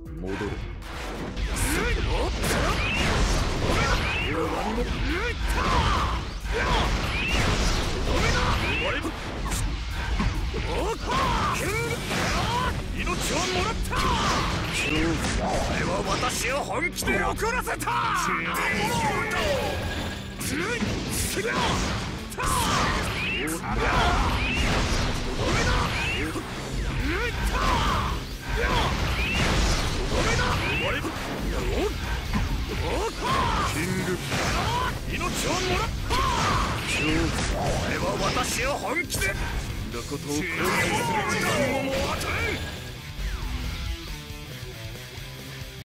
戻る。 命をもらった。俺は私を本気で怒らせた。キング命をもらった。俺は私を本気で。そんなことを後悔する時間ももう与えん。